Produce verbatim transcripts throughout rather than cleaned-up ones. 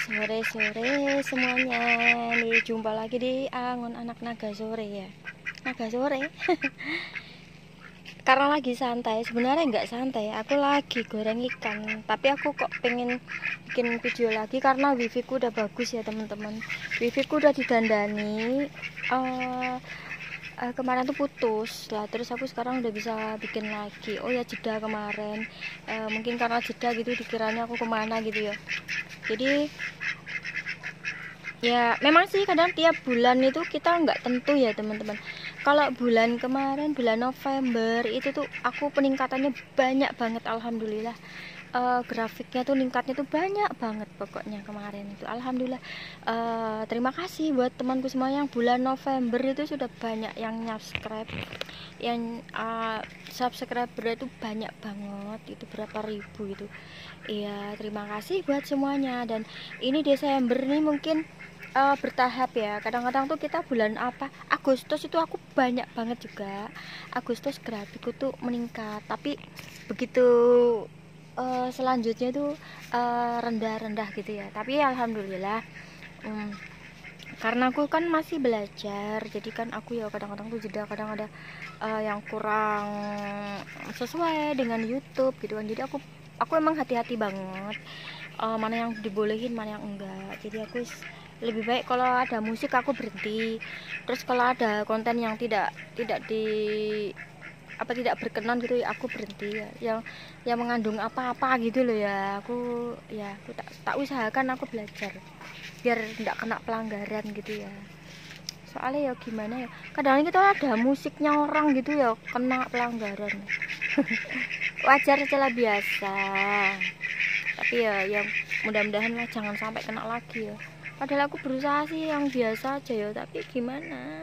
Sore-sore semuanya nih, jumpa lagi di Angon Anak Naga Sore ya. Naga Sore. Karena lagi santai, sebenarnya nggak santai. Aku lagi goreng ikan, tapi aku kok pengen bikin video lagi karena wifi ku udah bagus ya teman-teman. Wifi ku udah didandani. Uh, uh, kemarin tuh putus lah, terus aku sekarang udah bisa bikin lagi. Oh ya, jeda kemarin. Uh, mungkin karena jeda gitu dikiranya aku kemana gitu ya. Jadi ya memang sih kadang tiap bulan itu kita nggak tentu ya teman-teman. Kalau bulan kemarin bulan November itu tuh aku peningkatannya banyak banget, alhamdulillah. Uh, grafiknya tuh ningkatnya tuh banyak banget pokoknya kemarin itu, alhamdulillah. Uh, terima kasih buat temanku semua yang bulan November itu sudah banyak yang subscribe, yang uh, subscriber itu banyak banget, itu berapa ribu itu. Iya, terima kasih buat semuanya. Dan ini Desember nih mungkin uh, bertahap ya. Kadang-kadang tuh kita bulan apa, Agustus itu aku banyak banget juga. Agustus grafikku tuh meningkat, tapi begitu uh, selanjutnya tuh rendah-rendah uh, gitu ya. Tapi alhamdulillah, um, karena aku kan masih belajar, jadi kan aku ya kadang-kadang tuh jeda, kadang ada uh, yang kurang sesuai dengan YouTube gitu kan. Jadi aku aku emang hati-hati banget, uh, mana yang dibolehin mana yang enggak. Jadi aku lebih baik kalau ada musik aku berhenti, terus kalau ada konten yang tidak tidak di apa tidak berkenan gitu ya aku berhenti ya, yang yang mengandung apa-apa gitu loh ya. Aku ya aku tak, tak usahakan aku belajar biar tidak kena pelanggaran gitu ya. Soalnya ya gimana ya, kadang kita ada musiknya orang gitu ya kena pelanggaran. Wajar celah biasa, tapi ya yang mudah-mudahan lah jangan sampai kena lagi ya. Padahal aku berusaha sih yang biasa aja ya, tapi gimana.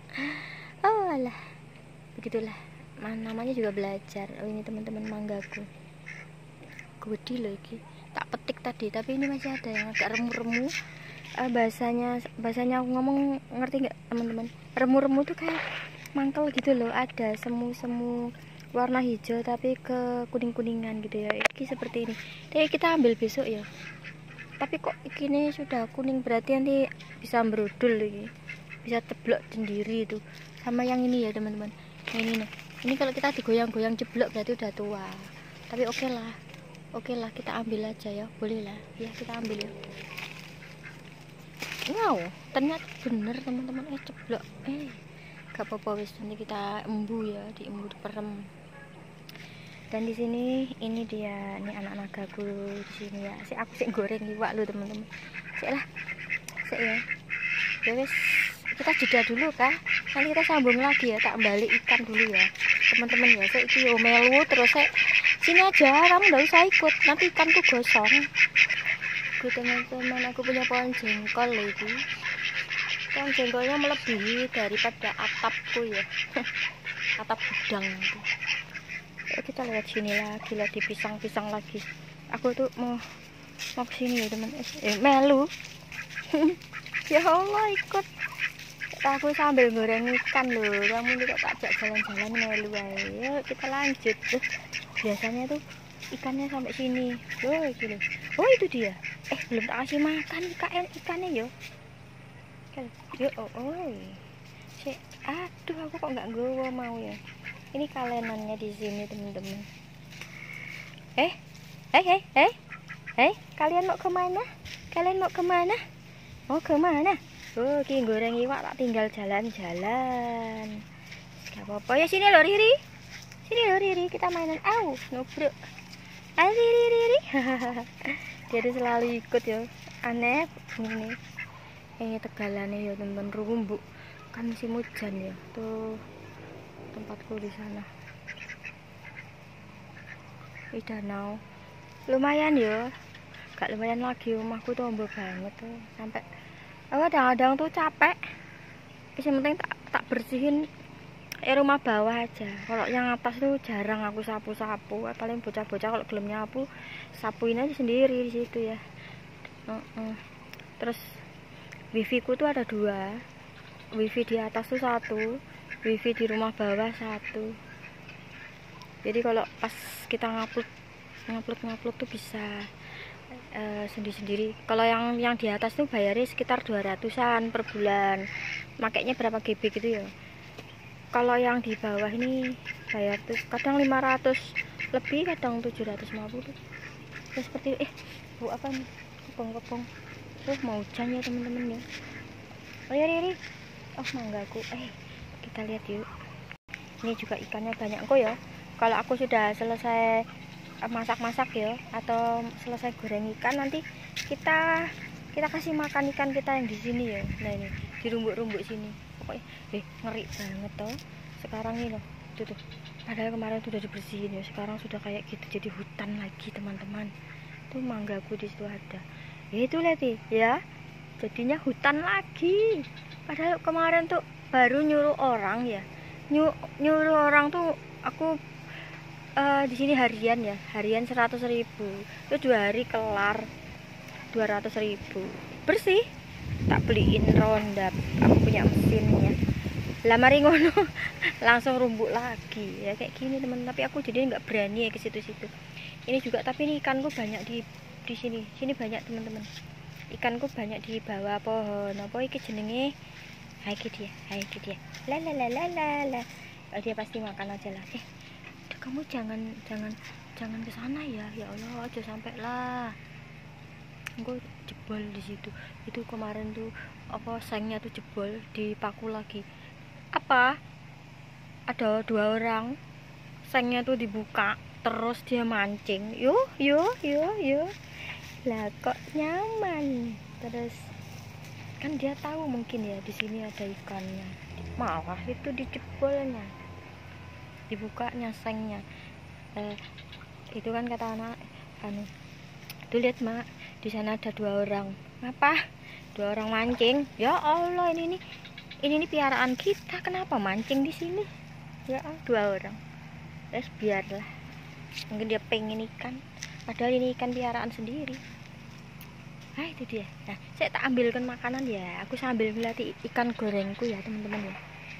Oh alah, begitulah, namanya juga belajar. Oh ini teman-teman manggaku gede loh ini, tak petik tadi tapi ini masih ada yang agak remu-remu. Uh, bahasanya bahasanya aku ngomong ngerti nggak teman-teman? Remu-remu tuh kayak mangkel gitu loh, ada semu-semu warna hijau tapi ke kuning-kuningan gitu ya. Ini seperti ini. Jadi kita ambil besok ya. Tapi kok ini sudah kuning, berarti nanti bisa berudul ini. Bisa ceblok sendiri itu. Sama yang ini ya teman-teman. Nah, ini nih. Ini kalau kita digoyang-goyang ceblok berarti udah tua. Tapi oke okay lah. Oke okay lah, kita ambil aja ya. Boleh lah. Ya, kita ambil ya. Wow, ternyata bener teman-teman, eh ceblok. Eh, gak apa-apa wis, nanti kita embu ya, diembu diperem. Dan di sini ini dia nih anak nagaku di sini ya. Si aku sih goreng iwak lo teman-teman. Sik lah. Sik ya. Ya wis, kita jeda dulu kah? Nanti kita sambung lagi ya, tak balik ikan dulu ya. Teman-teman ya, saya iki yo melu terus saya sini aja, kamu enggak usah ikut. Nanti ikanku gosong. Aku teman-teman, aku punya pohon jengkol lagi. Pohon jengkolnya melebihi daripada atapku ya. Atap gudang itu. Kita lewat sini lagi lah, di pisang-pisang lagi. Aku tuh mau mau kesini ya teman. Eh melu. Ya Allah ikut. Aku sambil goreng ikan loh. Kamu juga tak ajak jalan-jalan melu aja. Yuk kita lanjut. Tuh, biasanya tuh ikannya sampai sini. Oh itu loh. Oh itu dia. Eh belum tak kasih makan ikan ikannya yo. Yo oh oh. Si, aduh aku kok nggak gowo mau ya. Ini kalenannya di sini teman-teman. Eh, eh, eh, eh, eh, kalian mau kemana? Kalian mau kemana? Mau kemana? Oh, ki goreng iwak tak tinggal jalan-jalan. Gak apa-apa ya, sini loh Riri. Sini loh Riri, kita mainan. Au, nubruk. Ah Riri, Riri. Dia tuh selalu ikut ya. Aneh ini. Ini tegalannya ya teman-teman, rumbuk. Kan musim hujan ya. Tuh tempatku di sana. Di danau. Lumayan ya. Gak lumayan lagi, rumahku tuh ombak banget tuh. Sampai aku kadang-kadang tuh capek. Yang penting tak, tak bersihin eh, rumah bawah aja. Kalau yang atas tuh jarang aku sapu-sapu. Paling bocah-bocah kalau gelem nyapu, sapuin aja sendiri di situ ya. Uh -uh. Terus wifi ku tuh ada dua. Wifi di atas tuh satu, wifi di rumah bawah satu. Jadi kalau pas kita ngupload ngupload ngupload tuh bisa uh, sendiri-sendiri. Kalau yang yang di atas tuh bayarnya sekitar dua ratusan per bulan, makanya berapa G B gitu ya. Kalau yang di bawah ini bayar tuh kadang lima ratus lebih, kadang tujuh ratus lima puluh. Ya seperti eh bu apa nih, kepong-kepong. Oh mau hujan ya teman-teman ya. Oh ya Riri, oh manggaku. Eh kita lihat yuk. Ini juga ikannya banyak kok ya. Kalau aku sudah selesai masak-masak ya, atau selesai goreng ikan, nanti kita kita kasih makan ikan kita yang di sini ya. Nah ini di rumbuk-rumbuk sini. Pokoknya eh ngeri banget toh. Sekarang ini loh, tuh tuh. Padahal kemarin sudah dibersihin ya, sekarang sudah kayak gitu jadi hutan lagi teman-teman. Tuh manggaku di situ ada. Ya itu lihat ya. Jadinya hutan lagi. Padahal kemarin tuh baru nyuruh orang ya. Nyu, nyuruh orang tuh aku uh, di sini harian ya, harian seratus ribu. Itu dua hari kelar dua ratus ribu. Bersih. Tak beliin ronda, aku punya mesinnya. Lah mari ngono langsung rumbuk lagi ya kayak gini teman. Tapi aku jadi nggak berani ya ke situ-situ. Ini juga, tapi ini ikanku banyak di di sini. Sini banyak teman-teman. Ikanku banyak di bawah pohon. Apa iki jenenge? Hai iki dia, hai iki dia. La la la la la la. Oh, dia pasti makan aja lah. Eh, kamu jangan jangan jangan ke sana ya. Ya Allah, aja sampai lah. Gue jebol di situ. Itu kemarin tuh apa sengnya tuh jebol, dipaku lagi. Apa? Ada dua orang. Sengnya tuh dibuka, terus dia mancing. Yo, yo, yo, yo. Lah kok nyaman. Terus kan dia tahu mungkin ya di sini ada ikannya, malah itu dijebolnya, dibukanya sengnya. Eh, itu kan kata anak anu, tuh lihat mak, di sana ada dua orang. Apa? Dua orang mancing. Ya Allah, ini nih, ini nih piaraan kita, kenapa mancing di sini? Ya dua orang. Terus biarlah, mungkin dia pengen ikan, padahal ini ikan piaraan sendiri. Ah itu dia. Nah saya tak ambilkan makanan ya, aku sambil melatih ikan gorengku ya teman-teman ya.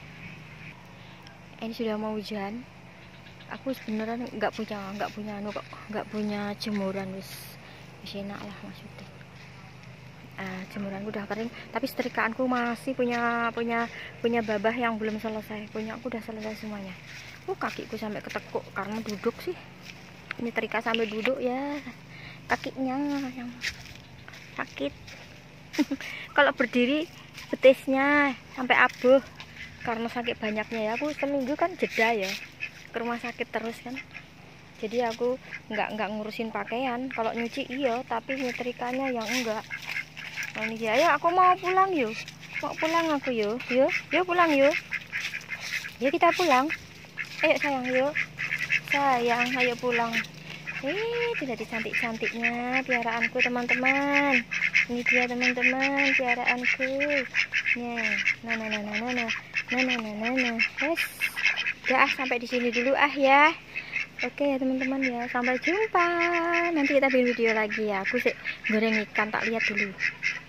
Ini sudah mau hujan. Aku sebenarnya nggak punya nggak punya anu kok, nggak punya jemuran, wis wis enak lah maksudnya. Ah, jemuranku udah kering, tapi setrikaanku masih punya punya punya babah yang belum selesai. Punya aku udah selesai semuanya. Uh kakiku sampai ketekuk karena duduk sih. Ini terika sampai duduk ya, kakinya yang sakit. Kalau berdiri betisnya sampai abuh karena sakit banyaknya ya. Aku seminggu kan jeda ya ke rumah sakit terus kan, jadi aku nggak nggak ngurusin pakaian. Kalau nyuci iya, tapi nyetrikanya yang enggak. Nah ini dia. Ayo aku mau pulang yuk, mau pulang aku yuk, yuk yuk pulang yuk, yuk kita pulang. Ayo sayang yuk, sayang ayo pulang. Eh, tidak cantik-cantiknya piaraanku teman-teman. Ini dia teman-teman piaraanku. Nah, nah, nah, nah, nah, nah, nah, nah, nah, nah, nah. Yes. Udah ah, sampai di sini dulu ah ya. Oke ya teman-teman ya, sampai jumpa. Nanti kita bikin video lagi ya. Aku sih goreng ikan, tak lihat dulu.